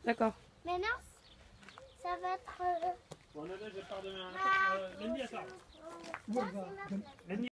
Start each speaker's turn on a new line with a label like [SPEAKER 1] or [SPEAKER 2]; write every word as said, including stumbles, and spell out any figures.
[SPEAKER 1] D'accord.
[SPEAKER 2] Maintenant, ça va être... euh,
[SPEAKER 3] Bon, là, je pars demain.
[SPEAKER 2] ah,
[SPEAKER 3] Euh, lundi à soir.
[SPEAKER 2] ça, c'est ma place.
[SPEAKER 3] Lundi